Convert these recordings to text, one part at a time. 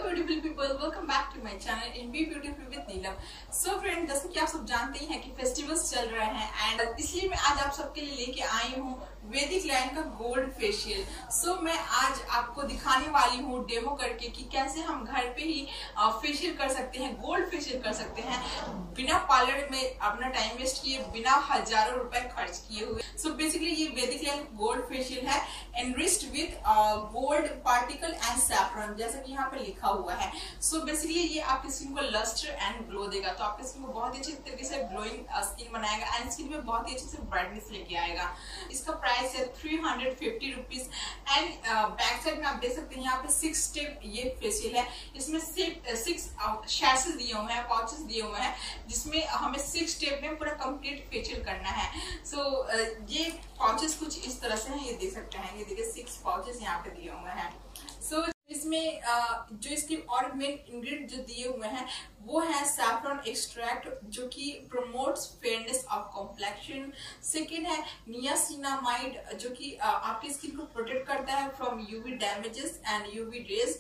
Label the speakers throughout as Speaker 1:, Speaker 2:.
Speaker 1: Beautiful people, welcome back to my channel in be beautiful with Neelam. So friend, जैसे कि आप सब जानते ही हैं कि फेस्टिवल्स चल रहे हैं एंड इसलिए मैं आज आप सबके लिए लेके आई हूँ वैदिक लाइन का गोल्ड फेशियल। सो मैं आज आपको दिखाने वाली हूँ डेमो करके कि कैसे हम घर पे ही फेशियल कर सकते हैं, गोल्ड फेशियल कर सकते हैं बिना पार्लर में अपना टाइम वेस्ट किए, बिना हजारों रुपए खर्च किए हुए। सो बेसिकली ये वैदिक लाइन गोल्ड फेशियल है enriched with gold particle and saffron, जैसा कि यहाँ पे लिखा हुआ है। सो बेसिकली ये आपकी स्किन को लस्टर एंड ग्लो देगा, तो आपकी स्किन को बहुत ही अच्छे तरीके से ग्लोइंग स्किन बनाएगा एंड स्किन में बहुत ही अच्छे से ब्राइटनेस लेके आएगा। इसका प्राइस है 350 रुपीज एंड बैक साइड में आप देख सकते हैं यहाँ पे 6 स्टेप ये फेशियल है। इसमें 6 शैशेस दिए हुए हैं, पाउचेस दिए हुए हैं, जिसमें हमें 6 स्टेप में पूरा कंप्लीट फेशियल करना है। सो ये पाउचेस कुछ इस तरह से हैं, ये देख सकते हैं, ये देखिए 6 पाउचेस यहाँ पे दिए हुए हैं। सो इसमें जो इसके और मेन इंग्रेडिएंट जो दिए हुए हैं वो है सैफरन एक्सट्रैक्ट, जो कि promotes fairness of complexion. Second है नियासिनामाइड, जो कि आपकी स्किन को प्रोटेक्ट करता है from UV damages and UV rays.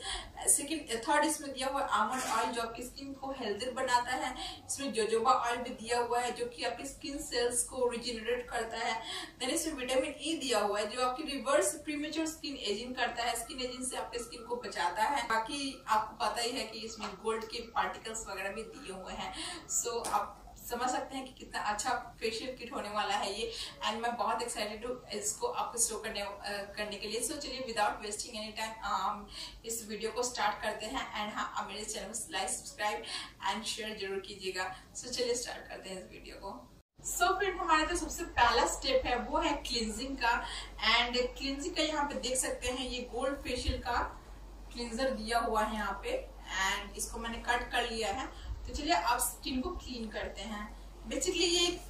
Speaker 1: Third इसमें दिया हुआ है आमंड ऑयल, जो आपकी स्किन को हेल्दी बनाता है। इसमें जोजोबा ऑयल भी दिया हुआ है, जो कि आपकी स्किन सेल्स को रिजेनरेट करता है। देन इसमें विटामिन ई दिया हुआ है, जो आपकी रिवर्स प्रीमेच्योर स्किन एजिंग करता है, स्किन एजिंग से आपकी स्किन को बचाता है। बाकी आपको पता ही है कि इसमें गोल्ड के पार्टिकल्स वगैरह भी दिए हुए हैं। सो आप समझ सकते हैं कि कितना अच्छा फेशियल किट होने वाला है ये एंड मैं बहुत एक्साइटेड हूँ इसको आपको शो करने के लिए। सो चलिए विदाउट वेस्टिंग एनी टाइम इस वीडियो को स्टार्ट करते हैं एंड हाँ, आप मेरे चैनल को लाइक, सब्सक्राइब एंड शेयर जरूर कीजिएगा। सो चलिए स्टार्ट करते हैं इस वीडियो को। सो फ्रेंड, हमारा जो सबसे पहला स्टेप है वो है क्लींजिंग का एंड क्लींजिंग का यहाँ पे देख सकते हैं ये गोल्ड फेशियल का क्लींजर दिया हुआ है यहाँ पे एंड इसको मैंने कट कर लिया है। तो चलिए आप स्किन को क्लीन करते हैं। बेसिकली ये एक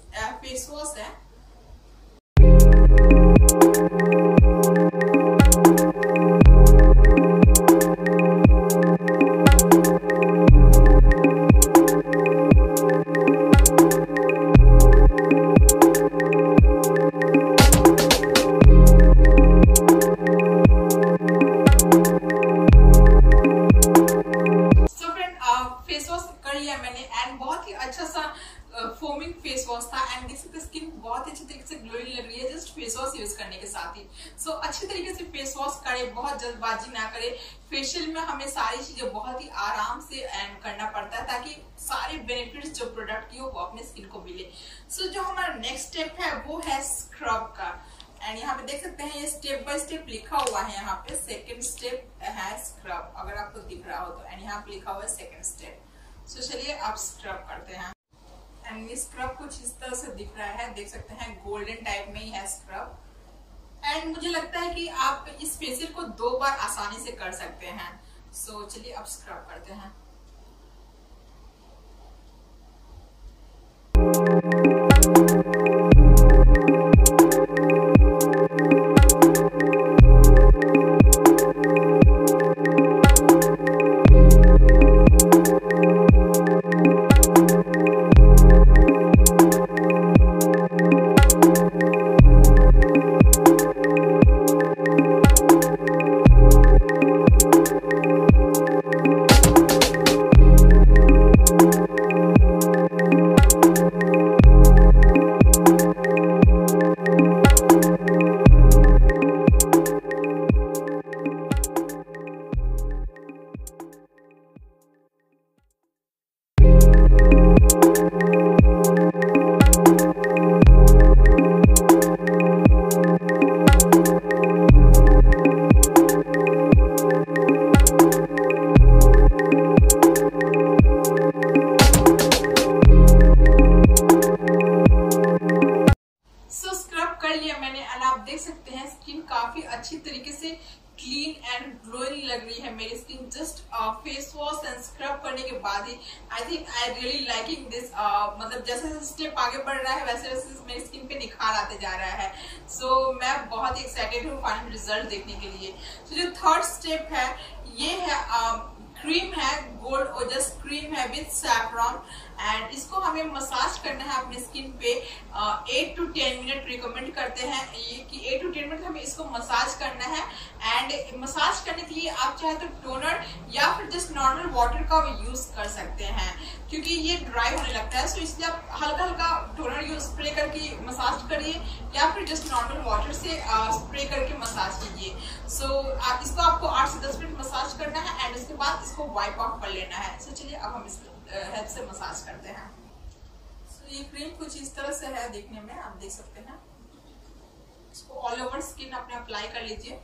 Speaker 1: फेस वॉश है। फोमिंग फेस वॉश था एंड देख सकते स्किन बहुत अच्छे तरीके से ग्लोइंग लग रही है जस्ट फेस वॉश यूज करने के साथ ही। सो अच्छे तरीके से फेस वॉश करें, बहुत जल्दबाजी ना करें। फेशियल में हमें सारी चीजें बहुत ही आराम से एंड करना पड़ता है ताकि सारे बेनिफिट्स जो प्रोडक्ट की हो वो अपने स्किन को मिले। सो जो हमारा नेक्स्ट स्टेप है वो है स्क्रब का एंड यहाँ पे देख सकते हैं ये स्टेप बाय स्टेप लिखा हुआ है। यहाँ पे सेकेंड स्टेप है स्क्रब, अगर आपको दिख रहा हो तो, एंड यहाँ पे लिखा हुआ है सेकेंड स्टेप। सो चलिए आप स्क्रब करते हैं एंड ये स्क्रब कुछ इस तरह से दिख रहा है, देख सकते हैं गोल्डन टाइप में ही है स्क्रब एंड मुझे लगता है कि आप इस फेशियल को 2 बार आसानी से कर सकते हैं। सो चलिए अब स्क्रब करते हैं। आप देख सकते हैं स्किन काफी अच्छी तरीके से क्लीन एंड ग्लोइंग लग रही है मेरी skin just face wash and scrub करने के बाद ही। I think I really liking this, मतलब जैसे जैसे स्टेप आगे बढ़ रहा है वैसे वैसे मेरी स्किन पे निखार आते जा रहा है। सो मैं बहुत ही एक्साइटेड हूँ फाइनल रिजल्ट देखने के लिए। तो जो थर्ड स्टेप है ये है क्रीम है, गोल्ड ओजस क्रीम है विद सैफरन एंड इसको हमें मसाज करना है अपनी स्किन पे 8 to 10 मिनट रिकमेंड करते हैं ये कि 8 to 10 मिनट हमें इसको मसाज करना है। एंड मसाज करने के लिए आप चाहे तो टोनर या फिर जस्ट वाटर का यूज कर सकते हैं क्योंकि ये ड्राई होने लगता है। सो इसलिए आप हल्का हल्का टोनर यूज स्प्रे करके मसाज करिए या फिर जस्ट नॉर्मल वाटर से स्प्रे करके मसाज कीजिए। सो इसको आपको 8 से 10 मिनट मसाज करना है एंड उसके बाद इसको वाइप ऑफ कर लेना है। सो चलिए अब हम इसको हेल्प से मसाज करते हैं। सो ये क्रीम कुछ इस तरह से है देखने में, आप देख सकते हैं। इसको ऑल ओवर स्किन अपने अप्लाई कर लीजिए।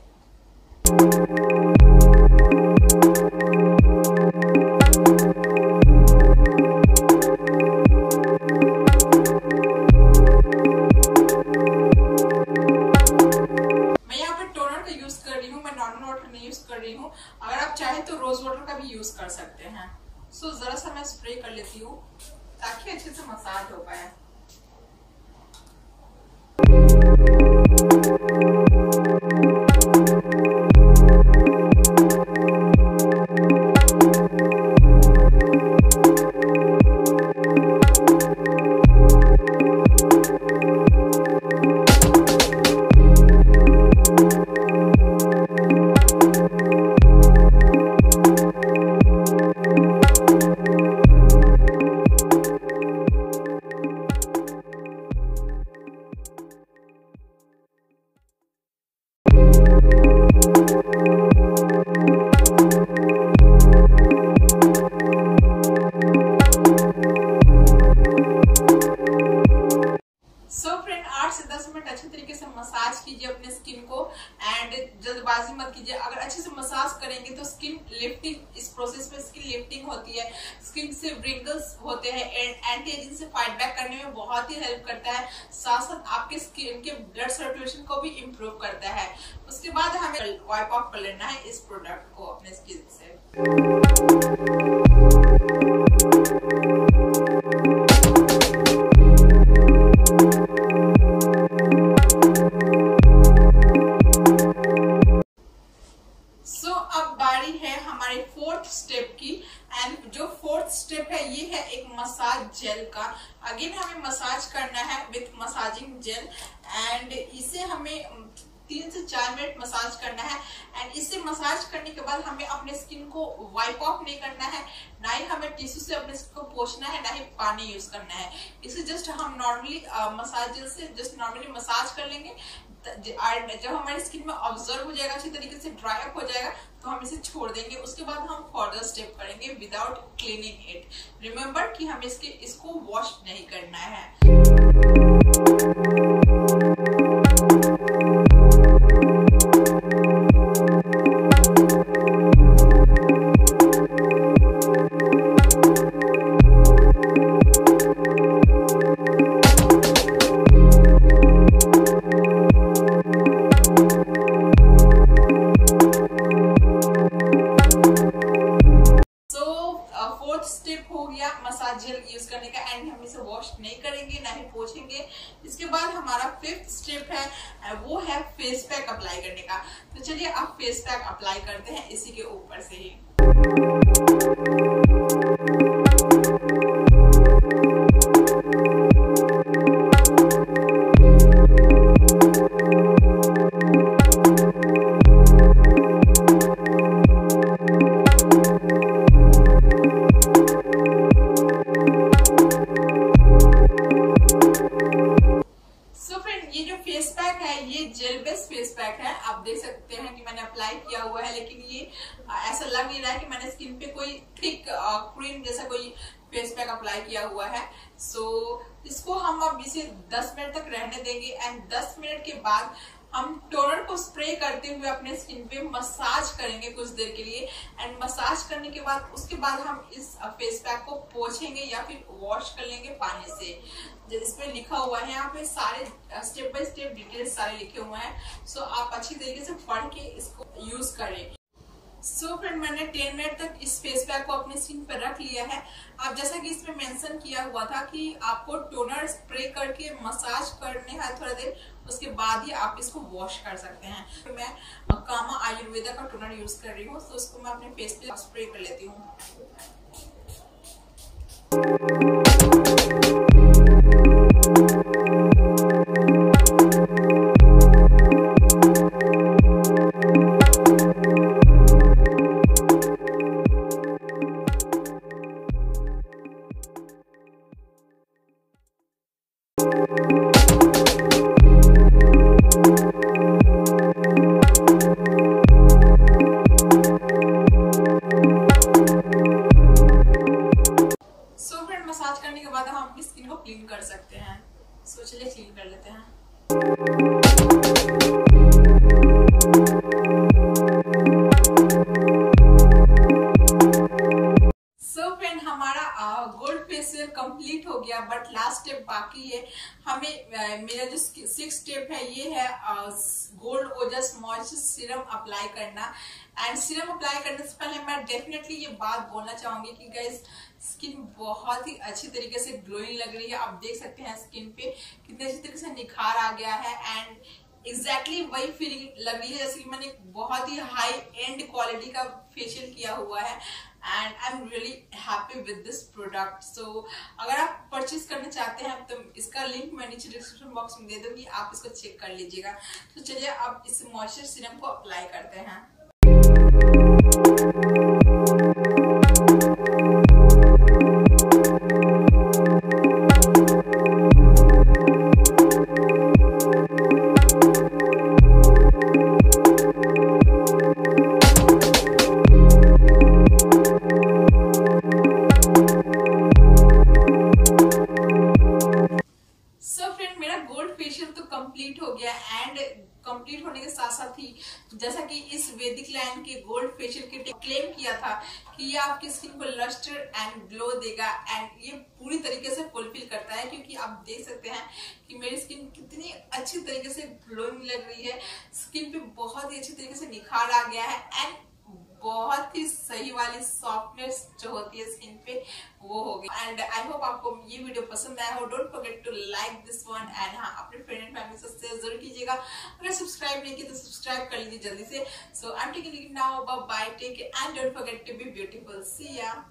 Speaker 1: मैं यहाँ पे टोनर का यूज कर रही हूँ, मैं नॉर्मल वाटर नहीं यूज कर रही हूँ। अगर आप चाहे तो रोज वाटर का भी यूज कर सकते हैं। सो जरा सा मैं स्प्रे कर लेती हूँ ताकि अच्छे से मसाज हो पाए। अच्छे तरीके से मसाज कीजिए अपने स्किन को एंड जल्दबाजी मत कीजिए। अगर अच्छे से मसाज करेंगे तो स्किन लिफ्टिंग, इस प्रोसेस में स्किन लिफ्टिंग होती है, स्किन से व्रिंकल्स होते हैं, एंटी एजिंग से फाइट बैक करने में बहुत ही हेल्प करता है। साथ साथ आपके स्किन के ब्लड सर्कुलेशन को भी इम्प्रूव करता है। उसके बाद हमें वाइप ऑफ कर लेना है इस प्रोडक्ट को अपने स्किन से। हमारे फोर्थ स्टेप की एंड जो फोर्थ स्टेप है ये है एक मसाज जेल का। अगेन हमें मसाज करना है विथ मसाजिंग जेल एंड इसे हमें 3 से 4 मिनट मसाज करना है एंड इसे मसाज करने के बाद हमें अपने स्किन को वाइप ऑफ नहीं करना है, ना ही हमें टिश्यू से अपने स्किन को पोंछना है, ना ही पानी यूज करना है। इसे जस्ट हम नॉर्मली मसाज जेल से जस्ट नॉर्मली मसाज कर लेंगे। जब हमारी स्किन में ऑब्जर्व हो जाएगा, अच्छी तरीके से ड्राई अप हो जाएगा, तो हम इसे छोड़ देंगे। उसके बाद हम फर्दर स्टेप करेंगे विदाउट क्लीनिंग इट। रिमेम्बर कि हमें इसको वॉश नहीं करना है। स्टेप हो गया मसाज जेल यूज करने का एंड हम इसे वॉश नहीं करेंगे, ना ही पोंछेंगे। इसके बाद हमारा फिफ्थ स्टेप है वो है फेस पैक अप्लाई करने का। तो चलिए अब फेस पैक अप्लाई करते हैं इसी के ऊपर से ही। ये जेल बेस्ड फेस पैक है, आप देख सकते हैं कि मैंने अप्लाई किया हुआ है, लेकिन ये ऐसा लग नहीं रहा है कि मैंने स्किन पे कोई थिक क्रीम जैसा कोई फेस पैक अप्लाई किया हुआ है। सो इसको हम अब इसे 10 मिनट तक रहने देंगे एंड 10 मिनट के बाद हम टोनर को स्प्रे करते हुए अपने स्किन पे मसाज करेंगे कुछ देर के लिए एंड मसाज करने के बाद उसके बाद हम इस फेस पैक को पोंछेंगे या फिर वॉश कर लेंगे पानी से। इसमें लिखा हुआ है, यहाँ पे सारे स्टेप बाय स्टेप डिटेल्स सारे लिखे हुए हैं। सो आप अच्छी तरीके से पढ़ के इसको यूज करें। सो फ्रेंड मैंने 10 मिनट तक इस फेस पैक को अपनी स्किन पर रख लिया है। अब जैसा कि इसमें मेंशन किया हुआ था कि आपको टोनर स्प्रे करके मसाज करने है थोड़ा देर, उसके बाद ही आप इसको वॉश कर सकते हैं। तो मैं कामा आयुर्वेदा का टोनर यूज कर रही हूँ, तो उसको मैं अपने फेस पे स्प्रे कर लेती हूँ। लास्ट स्टेप बाकी है। हमें मेरा जो 6 स्टेप है ये है gold Ojas moisture serum apply करना। एंड सीरम अप्लाई करने से पहले मैं डेफिनेटली ये बात बोलना चाहूंगी कि गाइस स्किन बहुत ही अच्छी तरीके से ग्लोइंग लग रही है। आप देख सकते हैं स्किन पे कितने अच्छी तरीके से निखार आ गया है एंड एग्जैक्टली वही फीलिंग लग रही है जैसे कि मैंने बहुत ही हाई एंड क्वालिटी का फेशियल किया हुआ है। And I am really happy with this product. So अगर आप परचेज करना चाहते हैं तो इसका लिंक मैं नीचे डिस्क्रिप्शन बॉक्स में दे दूंगी, आप इसको चेक कर लीजिएगा। तो चलिए अब इस मॉइस्चर सीरम को अप्लाई करते हैं। मेरा गोल्ड फेशियल तो कंप्लीट हो गया एंड कंप्लीट होने के साथ साथ ही जैसा कि इस वैदिक लाइन के गोल्ड फेशियल किट क्लेम किया था कि ये आपकी स्किन को लस्टर एंड ग्लो देगा एंड ये पूरी तरीके से फुलफिल करता है, क्योंकि आप देख सकते हैं कि मेरी स्किन कितनी अच्छी तरीके से ग्लोइंग लग रही है। स्किन पे बहुत ही अच्छी तरीके से निखार आ गया है एंड बहुत ही सही वाली सॉफ्टनेस जो होती है स्किन पे वो हो गई। एंड आई होप आपको ये वीडियो पसंद आया हो। Don't forget to like this one and हाँ अपने फ्रेंड एंड फैमिली से शेयर जरूर कीजिएगा। अगर सब्सक्राइब नहीं किया तो सब्सक्राइब कर लीजिए जल्दी से। So I am taking it now, bye bye, take care and don't forget to be beautiful. See या।